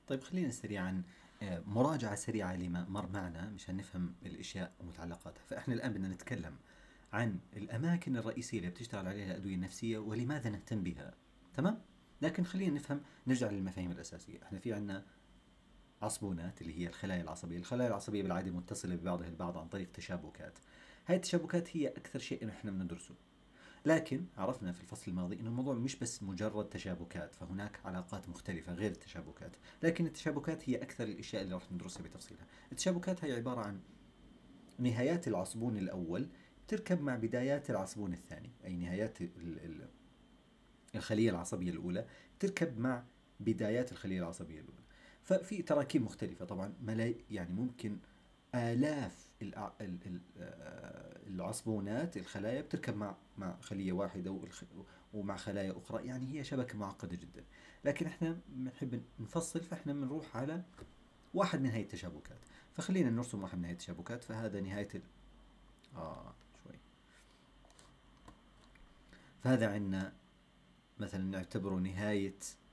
طيب خلينا سريعا مراجعة سريعة لما مر معنا مشان نفهم الأشياء ومتعلقاتها. فإحنا الآن بدنا نتكلم عن الأماكن الرئيسية اللي بتشتغل عليها الأدوية النفسية ولماذا نهتم بها. تمام؟ لكن خلينا نفهم، نرجع للمفاهيم الأساسية. إحنا في عنا عصبونات اللي هي الخلايا العصبية. الخلايا العصبية بالعادة متصلة ببعضها البعض عن طريق تشابكات. هاي التشابكات هي أكثر شيء إحنا بندرسه. لكن عرفنا في الفصل الماضي أن الموضوع مش بس مجرد تشابكات، فهناك علاقات مختلفة غير التشابكات. لكن التشابكات هي أكثر الأشياء اللي راح ندرسها بتفصيلها. التشابكات هي عبارة عن نهايات العصبون الأول تركب مع بدايات العصبون الثاني، أي نهايات الخلية العصبية الأولى تركب مع بدايات الخلية العصبية الأولى. ففي تراكيب مختلفة طبعا، يعني ممكن آلاف العصبونات الخلايا بتركب مع خلية واحدة ومع خلايا أخرى، يعني هي شبكة معقدة جدا. لكن احنا بنحب نفصل، فاحنا بنروح على واحد من هاي التشابكات. فخلينا نرسم واحد من هاي التشابكات. فهذا نهاية شوي. فهذا عندنا مثلا نعتبره نهاية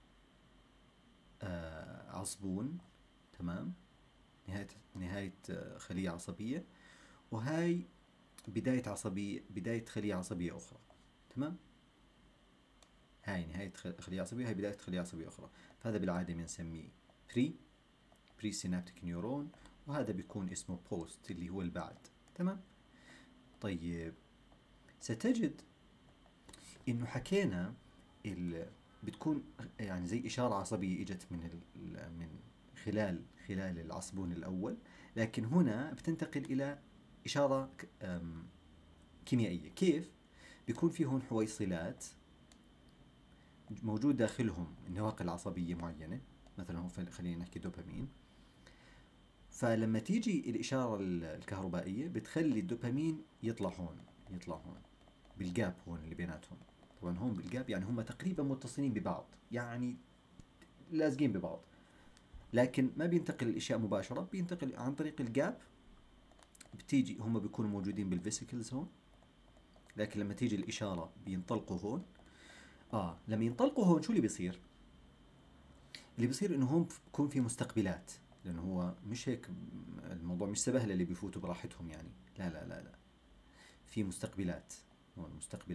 عصبون. تمام، نهاية خلية عصبية. وهاي بداية عصبية، بداية خلية عصبية أخرى. تمام، هاي نهاية خلية عصبية، هاي بداية خلية عصبية أخرى. فهذا بالعادة بنسميه بري سينابتيك نيورون، وهذا بيكون اسمه بوست اللي هو البعد. تمام. طيب ستجد إنه حكينا بتكون يعني زي إشارة عصبية إجت من خلال العصبون الأول، لكن هنا بتنتقل إلى إشارة كيميائية. كيف؟ بيكون في هون حويصلات موجود داخلهم النواقل العصبية معينة، مثلا هون خلينا نحكي دوبامين. فلما تيجي الإشارة الكهربائية بتخلي الدوبامين يطلع هون بالجاب هون اللي بيناتهم. طبعا هون بالجاب يعني هم تقريبا متصلين ببعض، يعني لازقين ببعض، لكن ما بينتقل الاشياء مباشره، بينتقل عن طريق الجاب. بتيجي هم بيكونوا موجودين بالفيسيكلز هون، لكن لما تيجي الاشاره بينطلقوا هون. لما ينطلقوا هون شو اللي بيصير؟ اللي بيصير انه هون بكون في مستقبلات، لانه هو مش هيك الموضوع مش سبهلة اللي بيفوتوا براحتهم يعني. لا لا لا لا، في مستقبلات هون،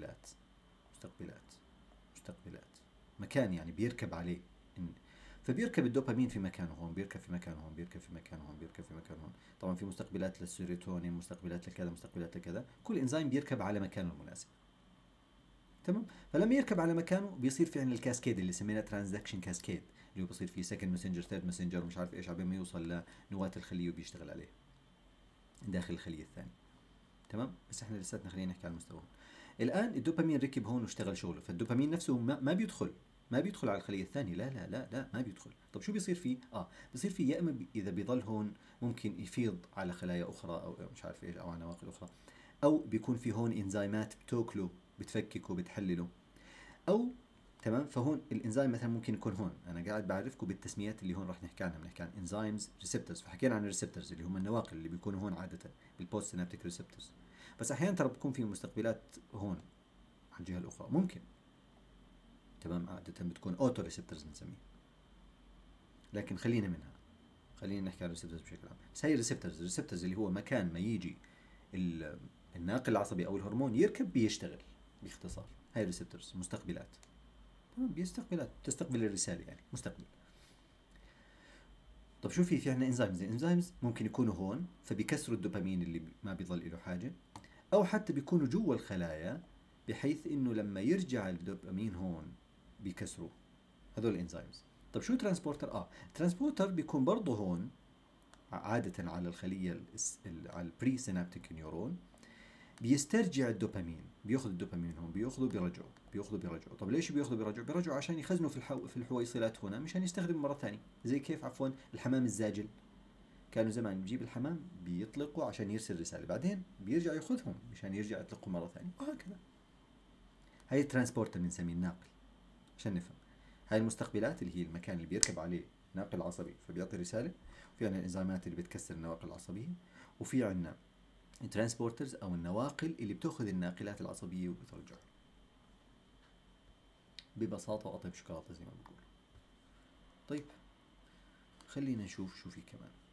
مستقبلات مكان يعني بيركب عليه. فبيركب الدوبامين في مكانه هون، بيركب في مكانه هون، بيركب في مكانه هون، بيركب في مكانه هون. طبعا في مستقبلات للسيروتونين، مستقبلات لكذا، مستقبلات لكذا. كل انزيم بيركب على مكانه المناسب. تمام. فلما يركب على مكانه بيصير في عندنا الكاسكيد اللي سميناه ترانزكشن كاسكيد، اللي هو بيصير في سكند ماسنجر، ثيرد ماسنجر، ومش عارف ايش، عبين ما يوصل لنواة الخليه وبيشتغل عليه داخل الخليه الثانيه. تمام. بس احنا لساتنا خلينا نحكي على المستوى. الان الدوبامين ركب هون واشتغل شغله، فالدوبامين نفسه ما بيدخل على الخليه الثانيه. لا لا لا لا، ما بيدخل. طب شو بيصير فيه؟ بيصير فيه يا اما اذا بيضل هون ممكن يفيض على خلايا اخرى، او مش عارف ايش، او على نواقل اخرى، او بيكون في هون انزيمات بتاكله، بتفككه، بتحلله، او تمام. فهون الانزيم مثلا ممكن يكون هون، انا قاعد بعرفكم بالتسميات اللي هون راح نحكي عنها. بنحكي عن انزيمز، ريسبتورز. فحكينا عن الريسبتورز اللي هم النواقل اللي بيكونوا هون عاده، بالبوست سينابتيك ريسبتورز. بس احيانا ترى بكون في مستقبلات هون على الجهه الاخرى، ممكن. تمام. عاده بتكون اوتو ريسبتورز بنسميها، لكن خلينا نحكي عن الريسبتورز بشكل عام. بس هي الريسبتورز اللي هو مكان ما يجي الناقل العصبي او الهرمون يركب بيشتغل. باختصار هاي الريسبتورز مستقبلات. تمام، تستقبل الرساله، يعني مستقبل. طب شو في عندنا انزيمز. الانزيمز ممكن يكونوا هون فبيكسروا الدوبامين اللي ما بيضل له حاجه، او حتى بيكونوا جوا الخلايا بحيث انه لما يرجع الدوبامين هون بيكسروه. هذول الانزيمز. طب شو ترانسبورتر؟ ترانسبورتر بيكون برضه هون عادة على الخلية على البري سينابتيك نيورون. بيسترجع الدوبامين، بياخذ الدوبامين هون، بياخذه بيرجعه. طب ليش بيرجعه عشان يخزنه في الحويصلات هنا، مشان يستخدمه مرة ثانية. زي كيف؟ عفوا، الحمام الزاجل. كانوا زمان بيجيب الحمام بيطلقوا عشان يرسل رسالة، بعدين بيرجع ياخذهم مشان يرجع يطلقوا مرة ثانية، وهكذا. هاي الترانسبورتر بنسميه الناقل، عشان نفهم. هاي المستقبلات اللي هي المكان اللي بيركب عليه ناقل عصبي فبيعطي رسالة. في عندنا الانزيمات اللي بتكسر النواقل العصبية، وفي عندنا الترانسبورترز او النواقل اللي بتاخذ الناقلات العصبية وبترجعها. ببساطة وأطيب شوكولاتة زي ما بقول. طيب خلينا نشوف شو في كمان.